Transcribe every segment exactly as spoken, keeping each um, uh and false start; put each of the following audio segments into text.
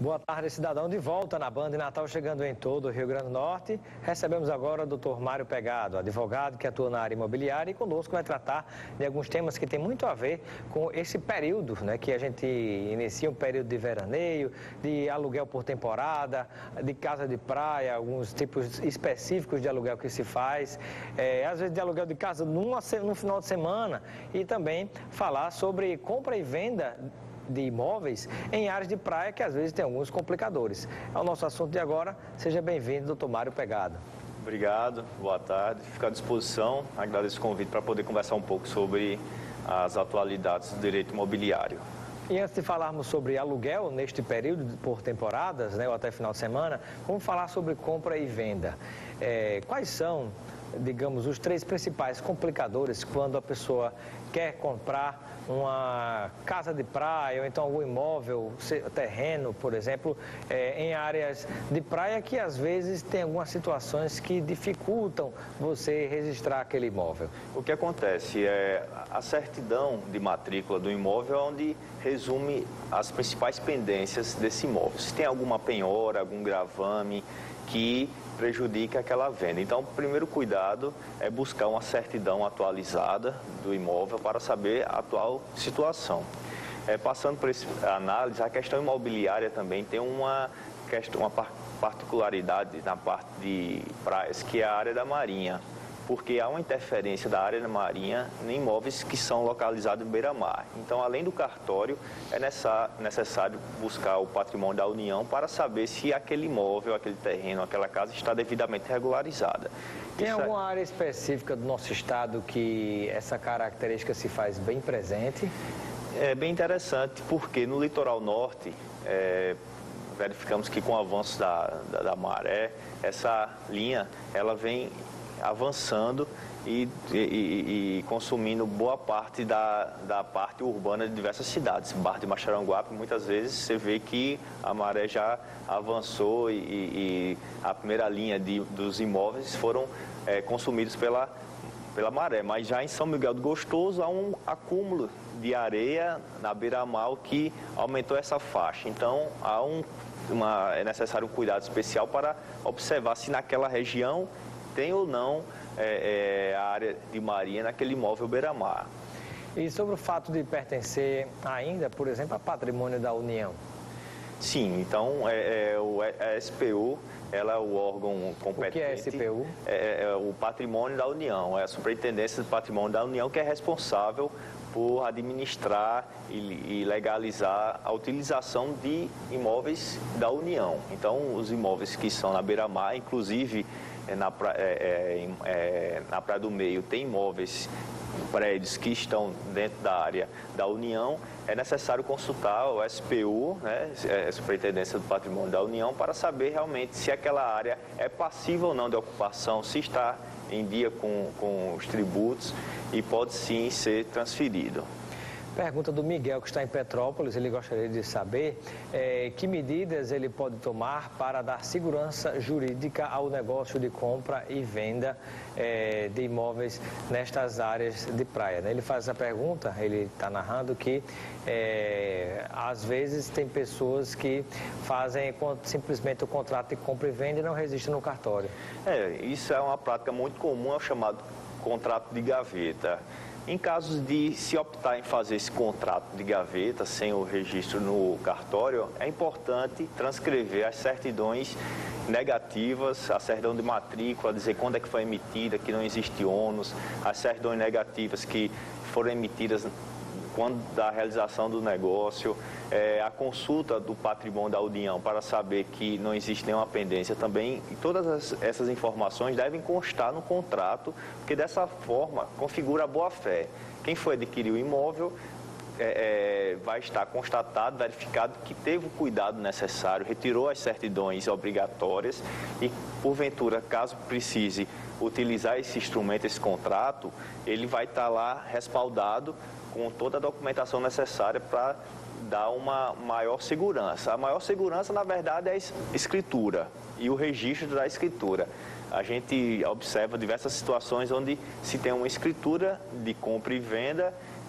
Boa tarde, cidadão, de volta na Band Natal, chegando em todo o Rio Grande do Norte. Recebemos agora o doutor Mário Pegado, advogado que atua na área imobiliária e conosco vai tratar de alguns temas que tem muito a ver com esse período, né, que a gente inicia um período de veraneio, de aluguel por temporada, de casa de praia, alguns tipos específicos de aluguel que se faz, é, às vezes de aluguel de casa numa, no final de semana, e também falar sobre compra e venda de imóveis em áreas de praia que às vezes tem alguns complicadores. É o nosso assunto de agora. Seja bem-vindo, doutor Mário Pegado. Obrigado, boa tarde. Fico à disposição, agradeço o convite para poder conversar um pouco sobre as atualidades do direito imobiliário. E antes de falarmos sobre aluguel neste período por temporadas, né, ou até final de semana, vamos falar sobre compra e venda. É, quais são, digamos, os três principais complicadores quando a pessoa quer comprar uma casa de praia ou então algum imóvel, terreno, por exemplo, é, em áreas de praia que às vezes tem algumas situações que dificultam você registrar aquele imóvel? O que acontece é a certidão de matrícula do imóvel é onde resume as principais pendências desse imóvel. Se tem alguma penhora, algum gravame que prejudica aquela venda. Então, o primeiro cuidado é buscar uma certidão atualizada do imóvel para saber a atual situação. É, passando por essa análise, a questão imobiliária também tem uma, questão, uma particularidade na parte de praias, que é a área da marinha, porque há uma interferência da área da marinha em imóveis que são localizados em beira-mar. Então, além do cartório, é necessário buscar o patrimônio da União para saber se aquele imóvel, aquele terreno, aquela casa está devidamente regularizada. Tem Isso alguma é... área específica do nosso estado que essa característica se faz bem presente? É bem interessante, porque no litoral norte, é, verificamos que com o avanço da, da, da maré, essa linha ela vem avançando e, e, e consumindo boa parte da, da parte urbana de diversas cidades. Barra de Macharanguape, muitas vezes você vê que a maré já avançou e, e a primeira linha de, dos imóveis foram é, consumidos pela, pela maré. Mas já em São Miguel do Gostoso há um acúmulo de areia na beira-mar que aumentou essa faixa. Então há um, uma, é necessário um cuidado especial para observar se naquela região tem ou não é, é, a área de marinha naquele imóvel beira-mar. E sobre o fato de pertencer ainda, por exemplo, a patrimônio da União? Sim, então é, é, o, a S P U, ela é o órgão competente. O que é a S P U? É, é o patrimônio da União, é a Superintendência do Patrimônio da União que é responsável por administrar e, e legalizar a utilização de imóveis da União. Então, os imóveis que são na beira-mar, inclusive Na, pra, é, é, na Praia do Meio, tem imóveis, prédios que estão dentro da área da União, é necessário consultar o S P U, né, a Superintendência do Patrimônio da União, para saber realmente se aquela área é passível ou não de ocupação, se está em dia com, com os tributos e pode sim ser transferido. Pergunta do Miguel, que está em Petrópolis. Ele gostaria de saber é, que medidas ele pode tomar para dar segurança jurídica ao negócio de compra e venda é, de imóveis nestas áreas de praia, né? Ele faz essa pergunta, ele está narrando que é, às vezes tem pessoas que fazem simplesmente o contrato de compra e venda e não resistem no cartório. É, isso é uma prática muito comum, é o chamado contrato de gaveta. Em casos de se optar em fazer esse contrato de gaveta sem o registro no cartório, é importante transcrever as certidões negativas, a certidão de matrícula, dizer quando é que foi emitida, que não existe ônus, as certidões negativas que foram emitidas quando da realização do negócio, é, a consulta do patrimônio da União para saber que não existe nenhuma pendência também, e todas as, essas informações devem constar no contrato, porque dessa forma configura a boa-fé. Quem foi adquirir o imóvel é, é, vai estar constatado, verificado que teve o cuidado necessário, retirou as certidões obrigatórias e, porventura, caso precise utilizar esse instrumento, esse contrato, ele vai estar lá respaldado com toda a documentação necessária para dar uma maior segurança. A maior segurança, na verdade, é a escritura e o registro da escritura. A gente observa diversas situações onde se tem uma escritura de compra e venda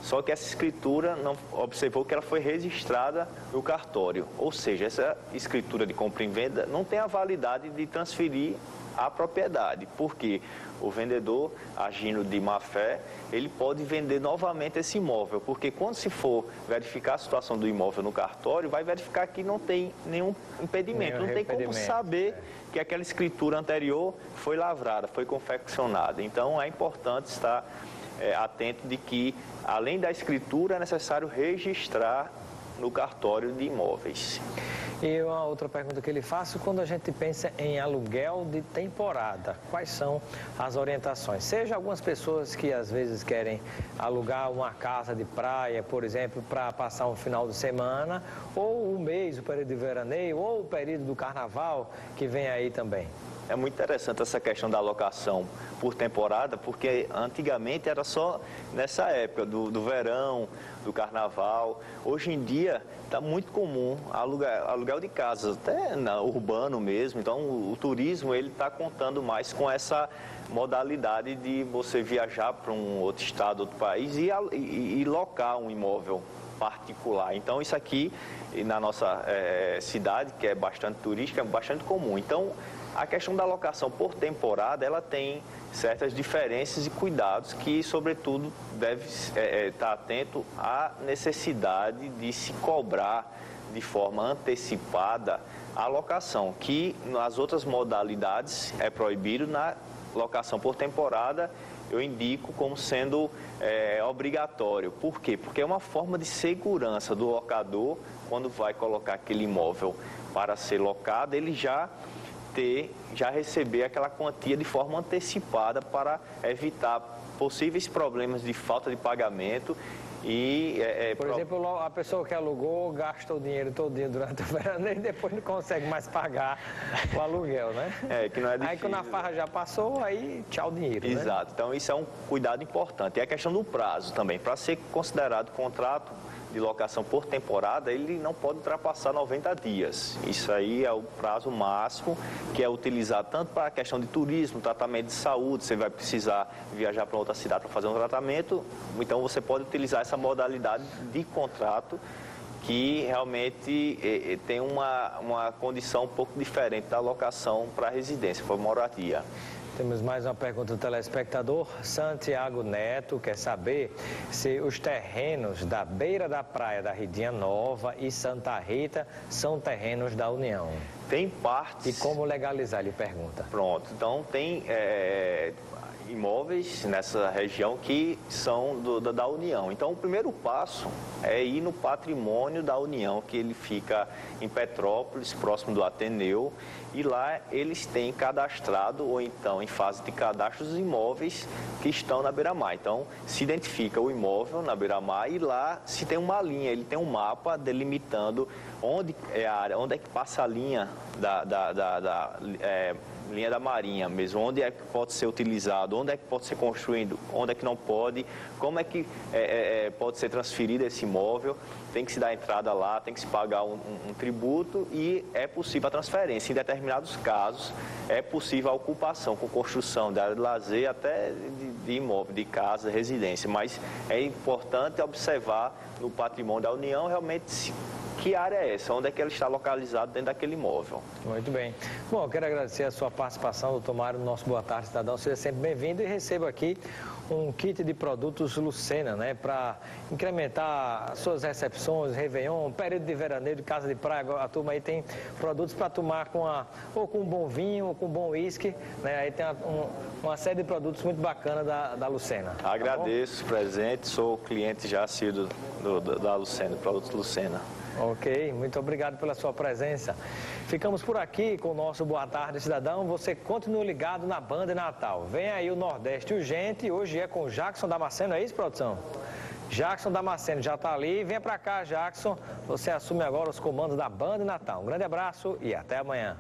Só que essa escritura não observou que ela foi registrada no cartório. Ou seja, essa escritura de compra e venda não tem a validade de transferir a propriedade, porque o vendedor, agindo de má fé, ele pode vender novamente esse imóvel, porque quando se for verificar a situação do imóvel no cartório, vai verificar que não tem nenhum impedimento, nenhum não tem como saber que aquela escritura anterior foi lavrada, foi confeccionada. Então é importante estar é, atento de que, além da escritura, é necessário registrar no cartório de imóveis. E uma outra pergunta que ele faz, quando a gente pensa em aluguel de temporada, quais são as orientações? Seja algumas pessoas que às vezes querem alugar uma casa de praia, por exemplo, para passar um final de semana, ou um mês, o período de veraneio, ou o período do carnaval, que vem aí também. É muito interessante essa questão da alocação por temporada, porque antigamente era só nessa época do, do verão, do carnaval. Hoje em dia está muito comum aluguel, aluguel de casas, até na, urbano mesmo. Então o, o turismo ele está contando mais com essa modalidade de você viajar para um outro estado, outro país e, e, e locar um imóvel particular. Então isso aqui na nossa é, cidade, que é bastante turística, é bastante comum. Então a questão da alocação por temporada, ela tem certas diferenças e cuidados que, sobretudo, deve é, estar atento à necessidade de se cobrar de forma antecipada a locação, que nas outras modalidades é proibido. Na locação por temporada eu indico como sendo é, obrigatório. Por quê? Porque é uma forma de segurança do locador, quando vai colocar aquele imóvel para ser locado, ele já ter, já receber aquela quantia de forma antecipada para evitar possíveis problemas de falta de pagamento e... É, Por pro... exemplo, a pessoa que alugou gasta o dinheiro todinho durante o verão e depois não consegue mais pagar o aluguel, né? É, que não é difícil. Aí quando a farra já passou, aí tchau dinheiro, Exato. Né? Então isso é um cuidado importante. E a questão do prazo também. Para ser considerado contrato de locação por temporada, ele não pode ultrapassar noventa dias. Isso aí é o prazo máximo que é utilizado tanto para a questão de turismo, tratamento de saúde, você vai precisar viajar para outra cidade para fazer um tratamento, então você pode utilizar essa modalidade de contrato que realmente eh, tem uma, uma condição um pouco diferente da locação para residência, para moradia. Temos mais uma pergunta do telespectador. Santiago Neto quer saber se os terrenos da beira da praia da Ridinha Nova e Santa Rita são terrenos da União. Tem partes... E como legalizar, ele pergunta. Pronto, então tem é, imóveis nessa região que são do, da, da União. Então o primeiro passo é ir no patrimônio da União, que ele fica em Petrópolis, próximo do Ateneu. E lá eles têm cadastrado, ou então em fase de cadastro, os imóveis que estão na beira-mar. Então, se identifica o imóvel na beira-mar e lá se tem uma linha, ele tem um mapa delimitando onde é a área, onde é que passa a linha da, da, da, da é, linha da marinha mesmo, onde é que pode ser utilizado, onde é que pode ser construído, onde é que não pode, como é que é, é, pode ser transferido esse imóvel. Tem que se dar entrada lá, tem que se pagar um, um, um tributo e é possível a transferência. Em determinados casos, é possível a ocupação com construção de área de lazer até de, de imóvel, de casa, residência. Mas é importante observar no patrimônio da União realmente que área é essa, onde é que ele está localizado dentro daquele imóvel. Muito bem. Bom, eu quero agradecer a sua participação, doutor Mário, no nosso Boa Tarde Cidadão. Seja sempre bem-vindo e receba aqui um kit de produtos Lucena, né, para incrementar suas recepções, Réveillon, período de veraneio, de casa de praia. A turma aí tem produtos para tomar com a, ou com um bom vinho, ou com um bom uísque, né? Aí tem uma, um, uma série de produtos muito bacana da, da Lucena. Agradeço o presente, sou cliente já assíduo do, do, da Lucena, produtos Lucena. Ok, muito obrigado pela sua presença. Ficamos por aqui com o nosso Boa Tarde Cidadão. Você continua ligado na Band Natal. Vem aí o Nordeste Urgente. Hoje é com o Jackson Damasceno, é isso, produção? Jackson Damasceno já está ali. Venha para cá, Jackson. Você assume agora os comandos da Band Natal. Um grande abraço e até amanhã.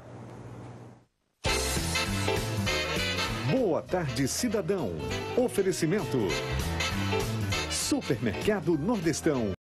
Boa Tarde Cidadão. Oferecimento Supermercado Nordestão.